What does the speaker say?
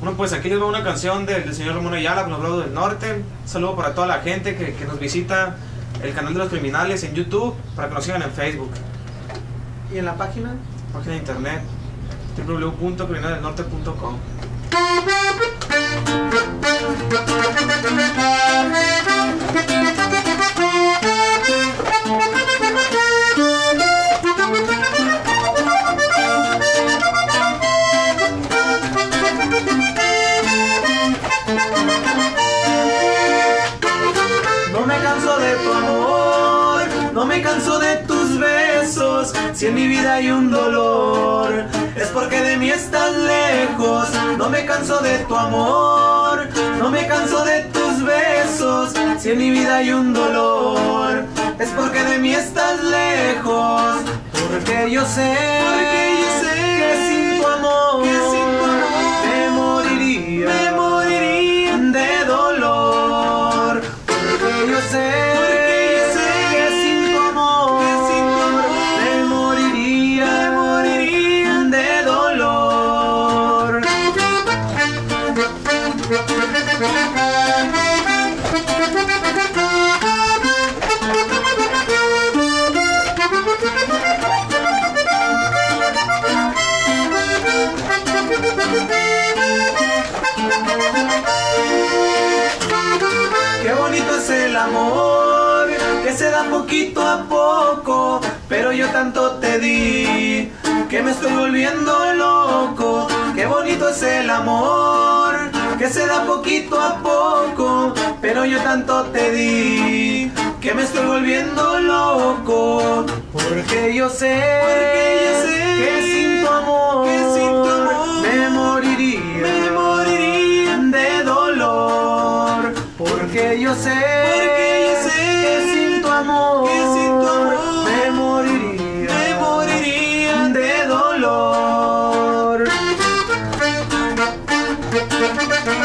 Bueno, pues aquí les va una canción del señor Ramón Ayala con los Bravos del Norte. Un saludo para toda la gente que nos visita el canal de los criminales en YouTube, para que nos sigan en Facebook. ¿Y en la página? Página de internet www.criminaldelnorte.com. No me canso de tu amor, no me canso de tus besos. Si en mi vida hay un dolor, es porque de mí estás lejos. No me canso de tu amor, no me canso de tus besos. Si en mi vida hay un dolor, es porque de mí estás lejos. Porque yo sé que sin tu amor me moriría de dolor. Porque yo sé que sin tu amor me moriría de dolor. Qué bonito es el amor, que se da poquito a poco, pero yo tanto te di, que me estoy volviendo loco. Qué bonito es el amor, que se da poquito a poco, pero yo tanto te di, que me estoy volviendo loco. Porque yo sé que sin tu amor me moriría de dolor. Porque yo sé que sin tu amor me moriría de dolor.